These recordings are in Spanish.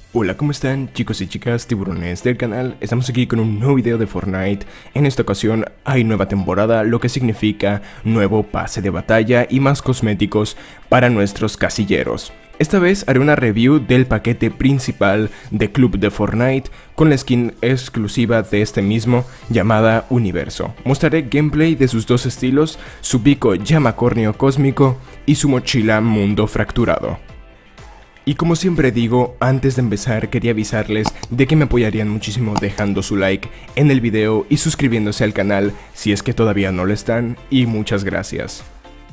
Hola, ¿cómo están chicos y chicas tiburones del canal? Estamos aquí con un nuevo video de Fortnite. En esta ocasión hay nueva temporada, lo que significa nuevo pase de batalla y más cosméticos para nuestros casilleros. Esta vez haré una review del paquete principal de Club de Fortnite con la skin exclusiva de este mismo llamada Universo. Mostraré gameplay de sus dos estilos, su pico llamacornio cósmico y su mochila mundo fracturado. Y como siempre digo, antes de empezar quería avisarles de que me apoyarían muchísimo dejando su like en el video y suscribiéndose al canal si es que todavía no lo están, y muchas gracias.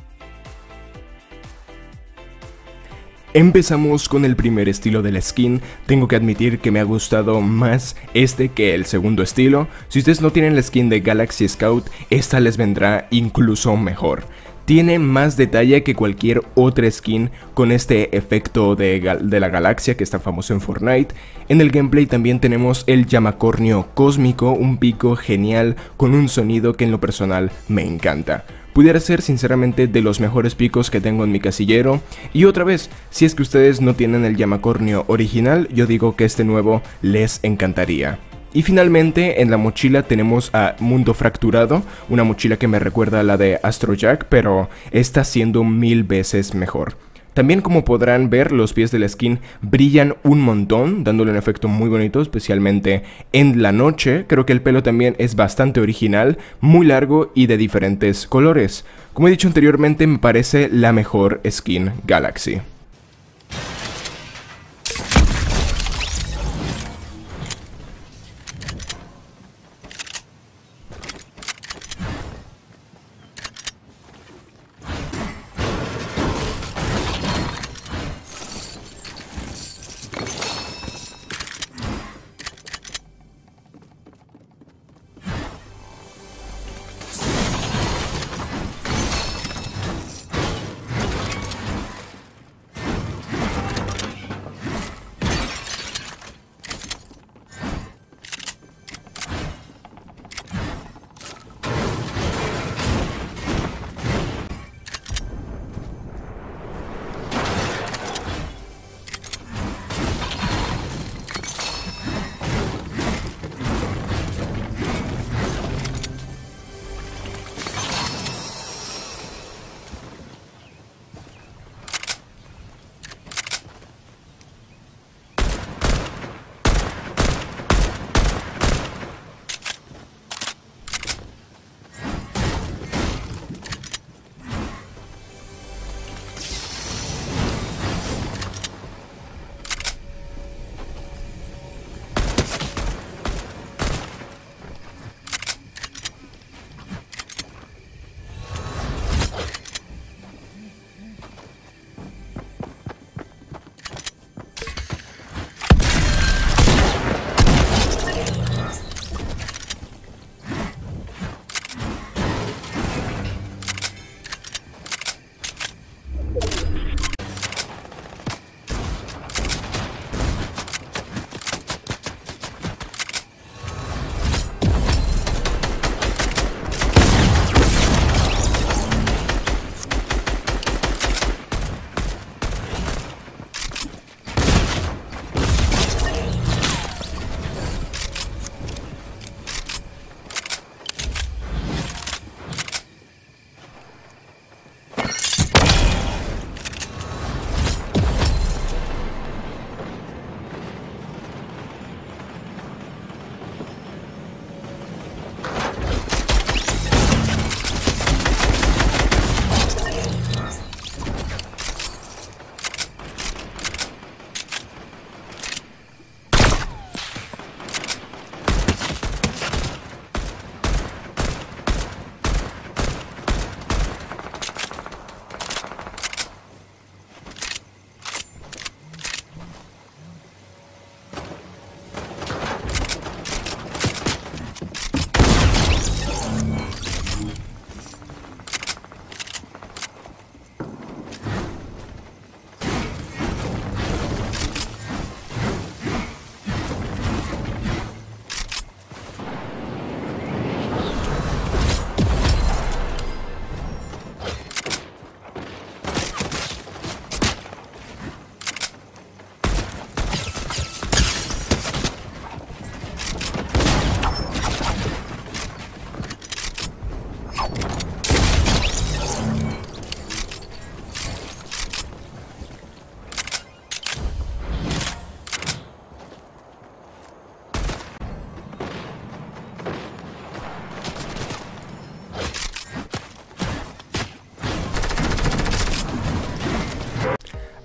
Empezamos con el primer estilo de la skin. Tengo que admitir que me ha gustado más este que el segundo estilo. Si ustedes no tienen la skin de Galaxy Scout, esta les vendrá incluso mejor. Tiene más detalle que cualquier otra skin con este efecto de la galaxia que es tan famoso en Fortnite. En el gameplay también tenemos el llamacornio cósmico, un pico genial con un sonido que en lo personal me encanta. Pudiera ser sinceramente de los mejores picos que tengo en mi casillero. Y otra vez, si es que ustedes no tienen el llamacornio original, yo digo que este nuevo les encantaría. Y finalmente en la mochila tenemos a Mundo Fracturado, una mochila que me recuerda a la de Astrojack, pero está siendo 1000 veces mejor. También, como podrán ver, los pies de la skin brillan un montón, dándole un efecto muy bonito, especialmente en la noche. Creo que el pelo también es bastante original, muy largo y de diferentes colores. Como he dicho anteriormente, me parece la mejor skin Galaxy.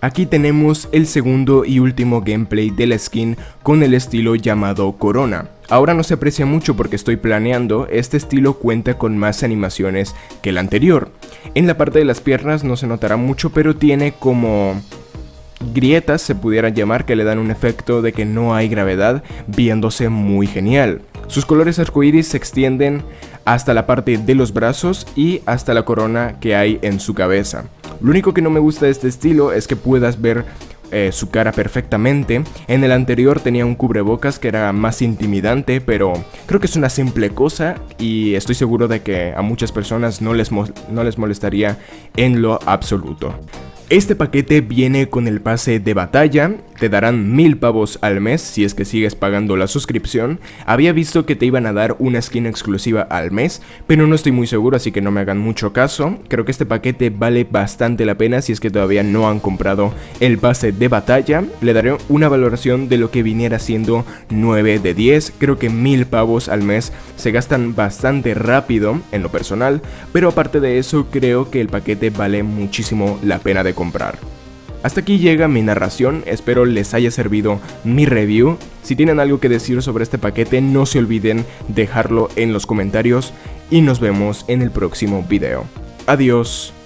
Aquí tenemos el segundo y último gameplay de la skin con el estilo llamado Corona. Ahora no se aprecia mucho porque estoy planeando, este estilo cuenta con más animaciones que el anterior. En la parte de las piernas no se notará mucho, pero tiene como grietas, se pudiera llamar, que le dan un efecto de que no hay gravedad, viéndose muy genial. Sus colores arcoíris se extienden hasta la parte de los brazos y hasta la corona que hay en su cabeza. Lo único que no me gusta de este estilo es que puedas ver su cara perfectamente. En el anterior tenía un cubrebocas que era más intimidante, pero creo que es una simple cosa y estoy seguro de que a muchas personas no les molestaría en lo absoluto. Este paquete viene con el pase de batalla, te darán 1000 pavos al mes si es que sigues pagando la suscripción. Había visto que te iban a dar una skin exclusiva al mes, pero no estoy muy seguro, así que no me hagan mucho caso. Creo que este paquete vale bastante la pena si es que todavía no han comprado el pase de batalla. Le daré una valoración de lo que viniera siendo 9 de 10, creo que 1000 pavos al mes se gastan bastante rápido en lo personal, pero aparte de eso creo que el paquete vale muchísimo la pena de comprar. Hasta aquí llega mi narración, espero les haya servido mi review. Si tienen algo que decir sobre este paquete, no se olviden dejarlo en los comentarios y nos vemos en el próximo video. Adiós.